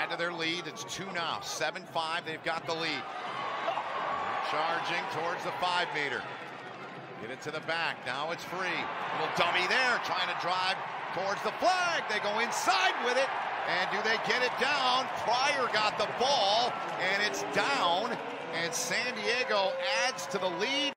add to their lead. It's 2 now. 7-5. They've got the lead. Charging towards the 5-meter. Get it to the back. Now it's free. Little dummy there, trying to drive towards the flag. They go inside with it. And do they get it down? Pryor got the ball, and it's down. And San Diego adds to the lead.